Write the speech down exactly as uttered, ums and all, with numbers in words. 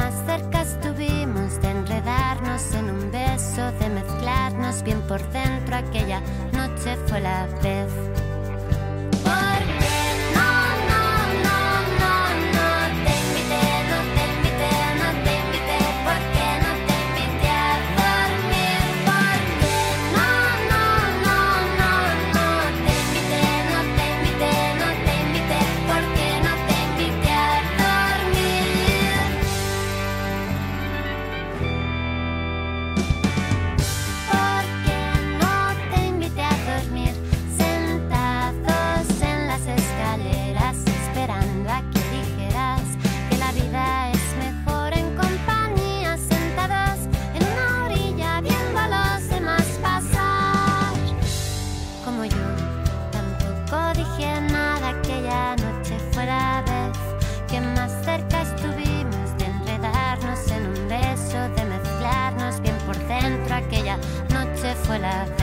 más cerca estuvimos de enredarnos en un beso, de mezclarnos bien por dentro. Aquella noche fue la vez. Porque no, no, no, no, no te invité, no te invité, no te invité, porque no te invité a dormir. Porque no, no, no, no, no te invité, no te invité, no te invité, porque no te invité a dormir. Porque no te invité a dormir, sentados en las escaleras, esperando a que dijeras que la vida es mejor en compañía, sentados en una orilla viendo a los demás pasar. Como yo, tampoco dije nada. Aquella noche fue la vez que más cerca estuvimos de enredarnos en un beso, de mezclarnos bien por dentro. Aquella noche fue la vez.